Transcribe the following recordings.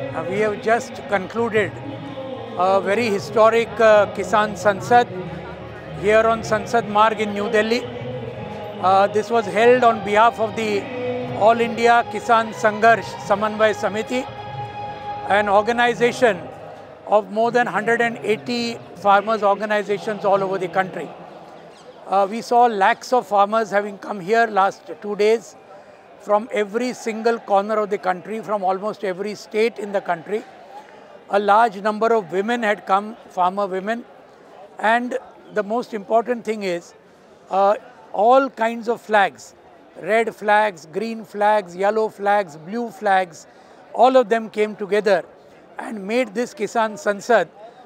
We have just concluded a very historic Kisan Sansad here on Sansad Marg in New Delhi. This was held on behalf of the All India Kisan Sangharsh Samanvay Samiti, an organization of more than 180 farmers organizations all over the country. We saw lakhs of farmers having come here last 2 days from every single corner of the country, from almost every state in the country. A large number of women had come, farmer women, and the most important thing is all kinds of flags, red flags, green flags, yellow flags, blue flags, all of them came together and made this Kisan Sansad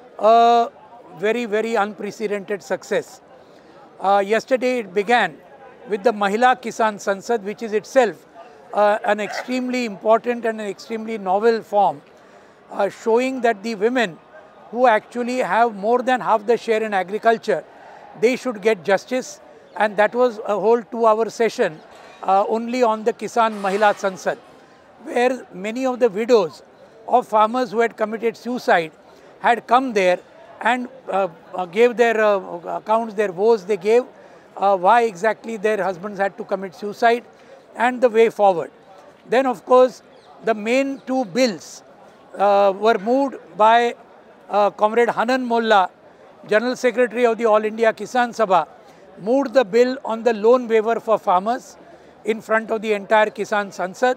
a very, very unprecedented success. Yesterday it began with the Mahila Kisan Sansad, which is itself an extremely important and an extremely novel form, showing that the women who actually have more than half the share in agriculture, they should get justice, and that was a whole 2-hour session only on the Kisan Mahila Sansad, where many of the widows of farmers who had committed suicide had come there and gave their accounts, their woes they gave, why exactly their husbands had to commit suicide and the way forward. Then of course the main 2 bills were moved by Comrade Hannan Mollah, General Secretary of the All India Kisan Sabha, moved the bill on the loan waiver for farmers in front of the entire Kisan Sansad.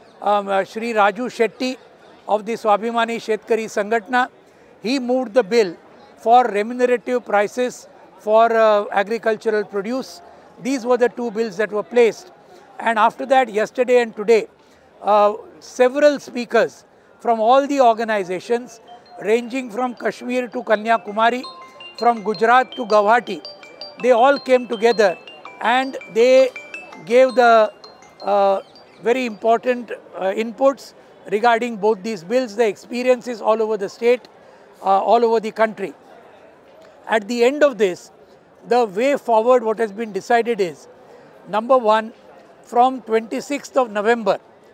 Shri Raju Shetty of the Swabhimani Shetkari Sanghtana, he moved the bill for remunerative prices for agricultural produce. These were the 2 bills that were placed. And after that, yesterday and today, several speakers from all the organizations, ranging from Kashmir to Kanyakumari, from Gujarat to Guwahati, they all came together and they gave the very important inputs regarding both these bills, the experiences all over the state, all over the country. At the end of this, the way forward, what has been decided is, number 1, from 26th of November,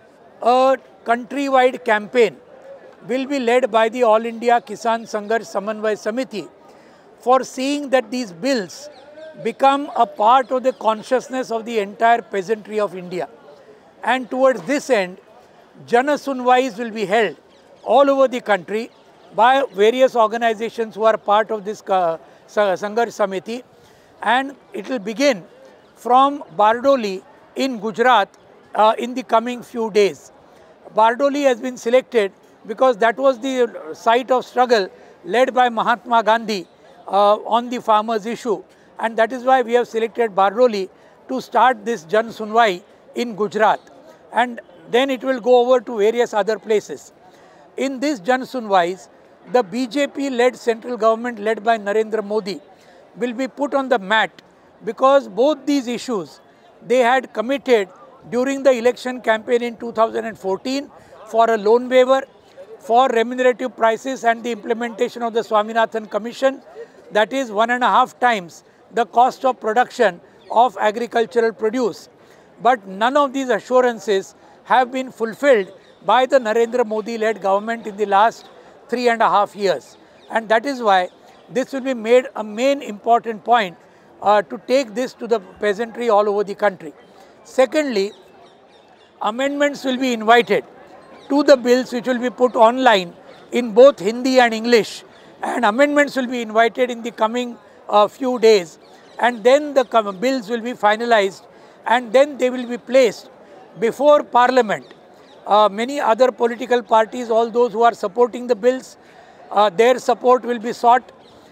a countrywide campaign will be led by the All India Kisan Sangharsh Samanvay Samiti for seeing that these bills become a part of the consciousness of the entire peasantry of India. And towards this end, Jana Sunwais will be held all over the country by various organizations who are part of this Sangharsh Samiti, and it will begin from Bardoli in Gujarat in the coming few days. Bardoli has been selected because that was the site of struggle led by Mahatma Gandhi on the farmers' issue, and that is why we have selected Bardoli to start this Jan Sunwai in Gujarat, and then it will go over to various other places. In this Jan Sunwais, the BJP-led central government led by Narendra Modi will be put on the mat, because both these issues they had committed during the election campaign in 2014 for a loan waiver, for remunerative prices and the implementation of the Swaminathan Commission, that is 1.5 times the cost of production of agricultural produce. But none of these assurances have been fulfilled by the Narendra Modi-led government in the last 3.5 years. And that is why this will be made a main important point to take this to the peasantry all over the country. Secondly, amendments will be invited to the bills which will be put online in both Hindi and English, and amendments will be invited in the coming few days, and then the bills will be finalized, and then they will be placed before Parliament. Many other political parties, all those who are supporting the bills, their support will be sought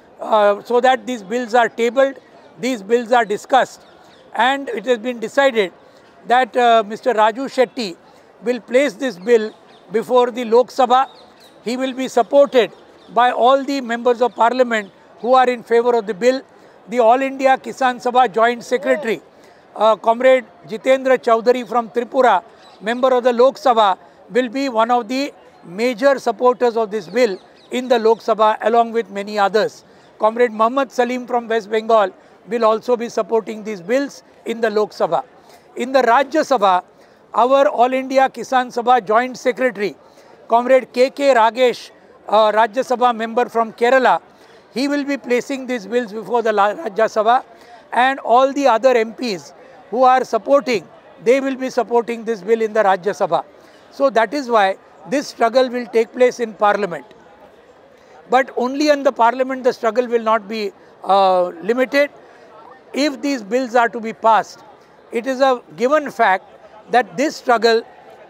so that these bills are tabled, these bills are discussed, and it has been decided that Mr. Raju Shetty will place this bill before the Lok Sabha. He will be supported by all the members of Parliament who are in favor of the bill. The All India Kisan Sabha Joint Secretary, Comrade Jitendra Chaudhary from Tripura, member of the Lok Sabha, will be one of the major supporters of this bill in the Lok Sabha, along with many others. Comrade Muhammad Salim from West Bengal will also be supporting these bills in the Lok Sabha. In the Rajya Sabha, our All India Kisan Sabha Joint Secretary, Comrade K.K. Ragesh, Rajya Sabha member from Kerala, he will be placing these bills before the Rajya Sabha, and all the other MPs who are supporting, they will be supporting this bill in the Rajya Sabha. So that is why this struggle will take place in Parliament. But only in the Parliament the struggle will not be limited. If these bills are to be passed, it is a given fact that this struggle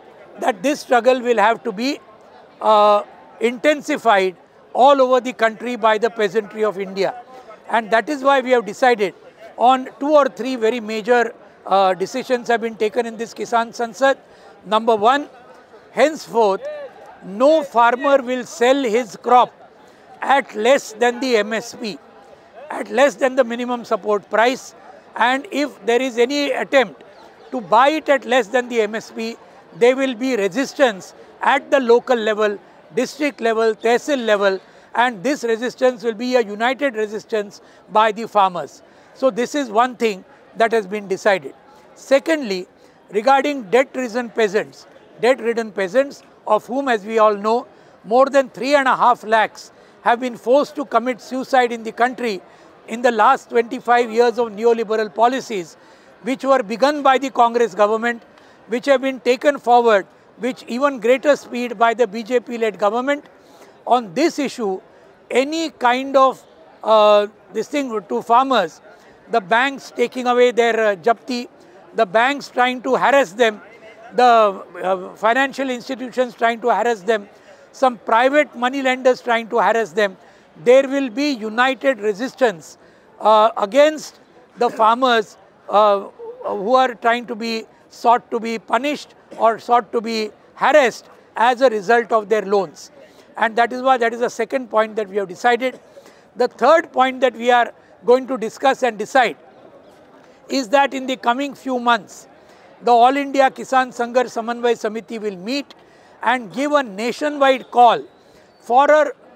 will have to be intensified all over the country by the peasantry of India. And that is why we have decided on 2 or 3 very major decisions have been taken in this Kisan Sansad. Number 1, henceforth, no farmer will sell his crop at less than the MSP, at less than the minimum support price. And if there is any attempt to buy it at less than the MSP, there will be resistance at the local level, district level, tehsil level, and this resistance will be a united resistance by the farmers. So this is one thing that has been decided. Secondly, regarding debt-ridden peasants, of whom, as we all know, more than 3.5 lakhs have been forced to commit suicide in the country in the last 25 years of neoliberal policies, which were begun by the Congress government, which have been taken forward with even greater speed by the BJP-led government. On this issue, any kind of this thing to farmers, the banks taking away their japti, the banks trying to harass them, the financial institutions trying to harass them, some private money lenders trying to harass them, there will be united resistance against the farmers who are trying to be sought to be punished or sought to be harassed as a result of their loans. And that is why that is the second point that we have decided. The third point that we are going to discuss and decide is that in the coming few months, the All India Kisan Sangharsh Samanvay Samiti will meet and give a nationwide call for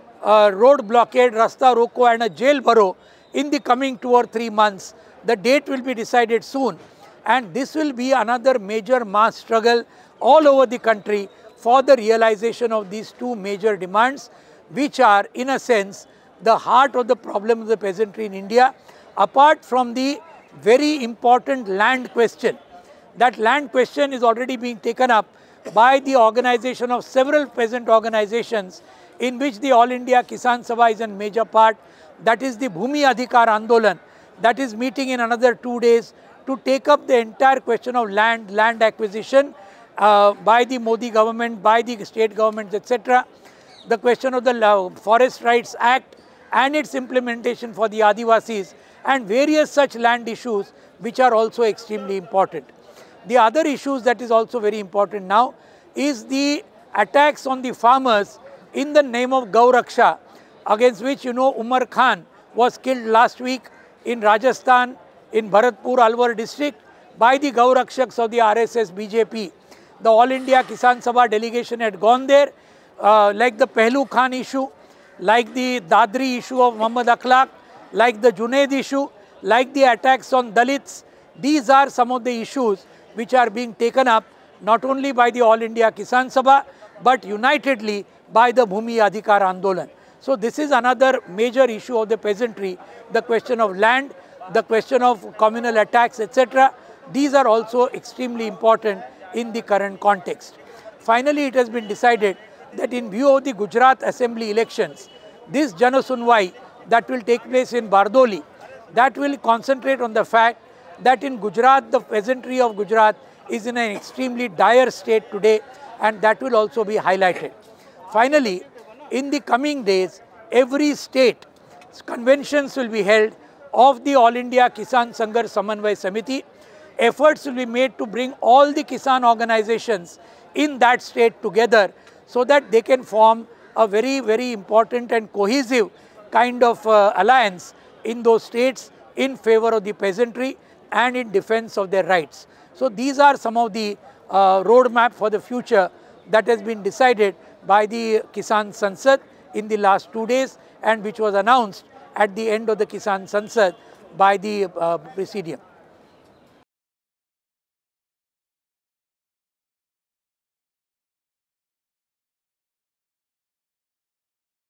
a road blockade, Rasta Roko and a jail burrow in the coming 2 or 3 months. The date will be decided soon, and this will be another major mass struggle all over the country for the realization of these 2 major demands, which are in a sense the heart of the problem of the peasantry in India, apart from the very important land question. That land question is already being taken up by the organization of several peasant organizations, in which the All India Kisan Sabha is a major part. That is the Bhumi Adhikar Andolan, that is meeting in another 2 days to take up the entire question of land acquisition by the Modi government, by the state governments, etc. The question of the Forest Rights Act and its implementation for the Adivasis, and various such land issues which are also extremely important. The other issues that is also very important now is the attacks on the farmers in the name of Gau Raksha, against which, you know, Umar Khan was killed last week in Rajasthan, in Bharatpur, Alwar district, by the Gau Rakshaks of the RSS BJP. The All India Kisan Sabha delegation had gone there, like the Pehlu Khan issue, like the Dadri issue of Muhammad Akhlaq, like the Junaid issue, like the attacks on Dalits. These are some of the issues which are being taken up not only by the All India Kisan Sabha, but unitedly by the Bhumi Adhikar Andolan. So this is another major issue of the peasantry, the question of land, the question of communal attacks, etc. These are also extremely important in the current context. Finally, it has been decided that in view of the Gujarat Assembly elections, this Jana Sunwai that will take place in Bardoli, that will concentrate on the fact that in Gujarat, the peasantry of Gujarat is in an extremely dire state today, and that will also be highlighted. Finally, in the coming days, every state conventions will be held of the All India Kisan Sangharsh Samanvay Samiti. Efforts will be made to bring all the Kisan organizations in that state together so that they can form a very, very important and cohesive kind of alliance in those states in favor of the peasantry and in defense of their rights. So these are some of the roadmap for the future that has been decided by the Kisan Sansad in the last 2 days, and which was announced at the end of the Kisan Sansad by the Presidium.